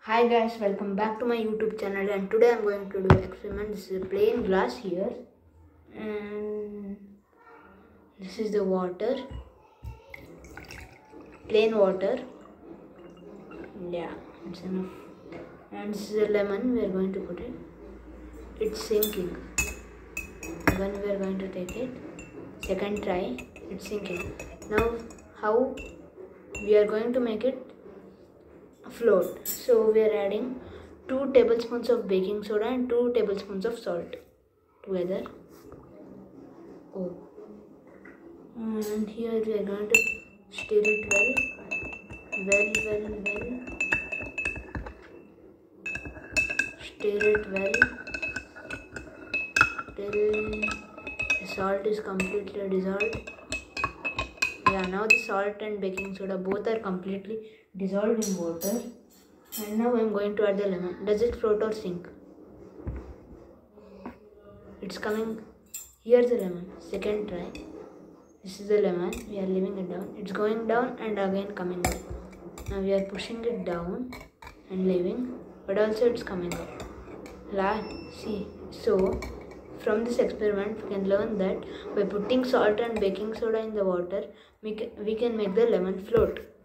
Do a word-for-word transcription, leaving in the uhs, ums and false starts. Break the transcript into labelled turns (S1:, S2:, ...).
S1: Hi guys, welcome back to my YouTube channel, and today I'm going to do experiment. This is a plain glass here, and this is the water, plain water. Yeah, it's enough. And this is a lemon. We are going to put it. It's sinking. When we are going to take it, second try, it's sinking. Now, how we are going to make it float? So we are adding two tablespoons of baking soda and two tablespoons of salt together. Oh, and here we are going to stir it well, well, well, well. Stir it well till the salt is completely dissolved. Yeah, now the salt and baking soda both are completely dissolved in water. And now I am going to add the lemon. Does it float or sink? It's coming. Here's the lemon. Second try. This is the lemon. We are leaving it down. It's going down and again coming up. Now we are pushing it down and leaving, but also it's coming up. La, see. So from this experiment, we can learn that by putting salt and baking soda in the water, we can, we can make the lemon float.